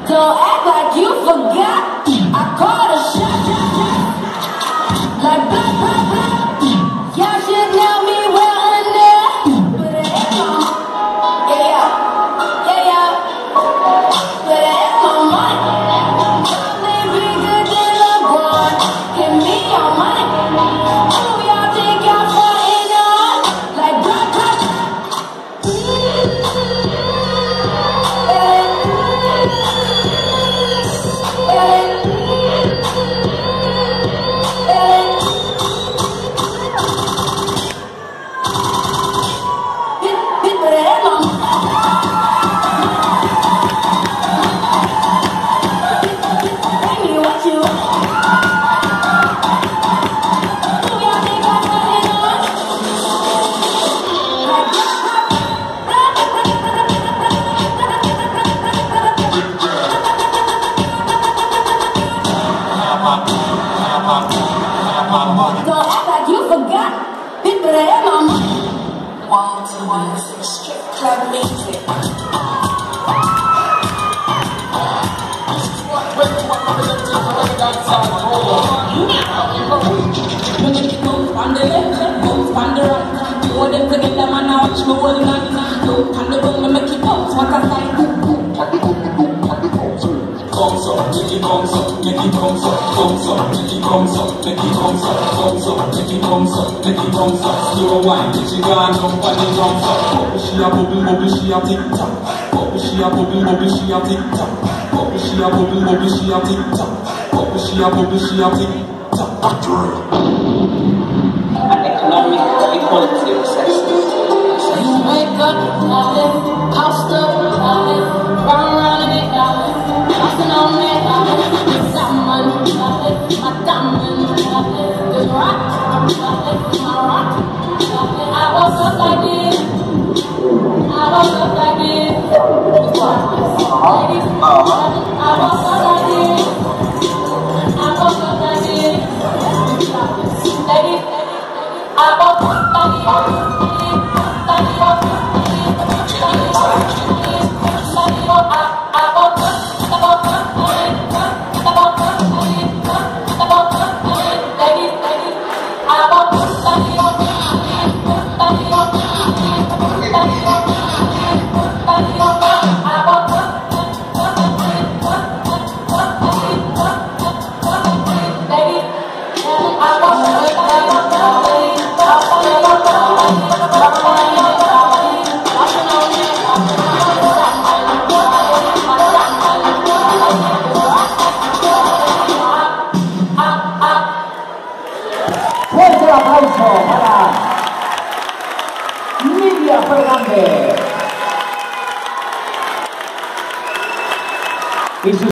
Don't act like you forgot. I called a shot. Like blah, blah, blah. Y'all should know me well enough. But it ain't no, yeah. But it ain't no money. Probably bigger than LeBron. Give me your money. Who y'all think y'all fighting on? Like blah, blah, don't act like you forgot. People that have my money. 1, 2, 1, strip club music. Move on the left, move on the right. Hold them together, man, I watch me all night. Move on the room, make it bounce, what a sight. Comes up, make it comes up, make it comes up, comes up, make it comes up, make it comes up, comes up, make it comes up, make it comes up. Slow wine, she gone jump and it comes up. Bubble, she a bubble, bubble, she a tick tock. Bubble, she a bubble, bubble, she a tick tock. Bubble, she a bubble, bubble, she a tick tock. Bubble, she a bubble, she a tick tock. An economic equality recession. You wake up, darling, housed up, darling, run around in it, darling. Nothing on me, darling. The salmon, darling. My diamond, darling. The rock, darling. My rock, darling. I woke up like this. I woke up like this. Ladies, I woke up like this. I woke up like this. Ladies, I woke up like this. Fuerte el aplauso para Lidia Fernández.